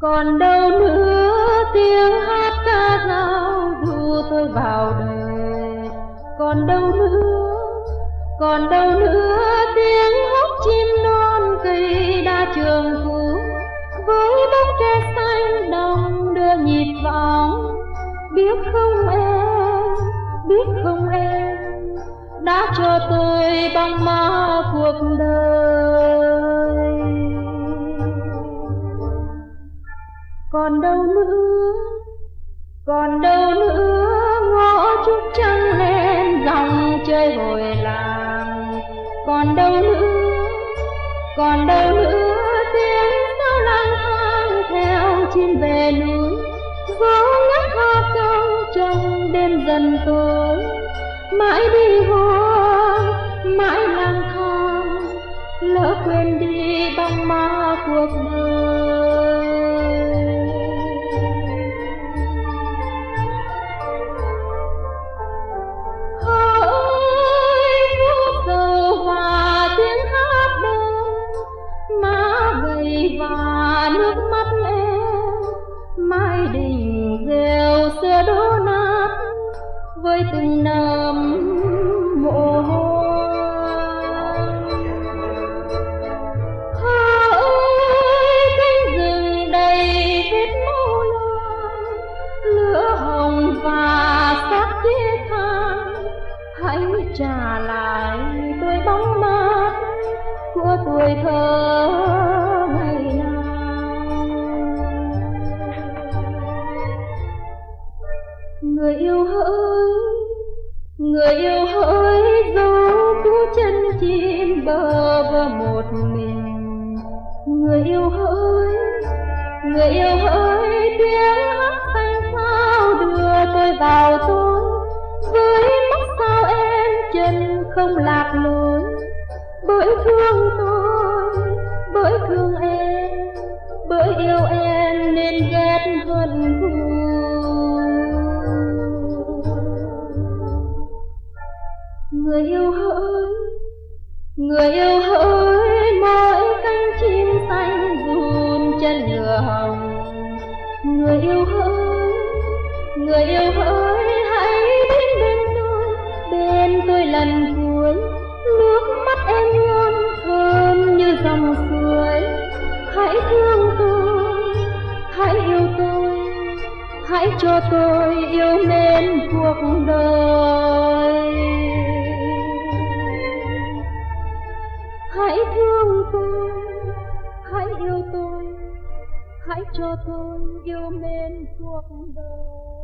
Còn đâu nữa tiếng hát ca dao du tôi vào đời. Còn đâu nữa, còn đâu nữa tiếng hót chim non cây đa trường cũ. Với bóng tre xanh đồng đưa nhịp vọng. Biết không em, biết không em, đã cho tôi băng ma cuộc đời. Còn đâu nữa, còn đâu nữa ngõ trúc trăng lên dòng chơi hồi làng. Còn đâu nữa, còn đâu nữa tiếng sao lang thang theo chim về núi. Gió ngắt hoa cao trong đêm dần tối. Mãi đi hoang, mãi lang thang, lỡ quên đi bóng ma cuộc đời. Hỡi phút dầu hòa tiếng hát đơn, má gầy và nước mắt em. Mái đình rêu xưa đổ nát với từng nấm mồ hôi. Hỡi cánh rừng đầy vết máu loang, lửa hồng và xác chết than. Hãy trả lại tôi bóng mát của tuổi thơ ngày nào. Người yêu hỡi, người yêu hỡi, dấu cũ chân chim bơ vơ một mình. Người yêu hỡi, người yêu hỡi, tiếng hát xanh sao đưa tôi vào tối. Với mắt sao em chân không lạc lối. Bởi thương tôi, bởi thương em, bởi yêu em nên ghét hận thù. Người yêu hỡi, người yêu hỡi, mỗi cánh chim xanh run chân lửa hồng. Người yêu hỡi, người yêu hỡi, hãy đến bên tôi lần cuối. Nước mắt em luôn thơm như dòng suối. Hãy thương tôi, hãy yêu tôi, hãy cho tôi yêu mến cuộc đời. Hãy thương tôi, hãy yêu tôi, hãy cho tôi yêu mến cuộc đời.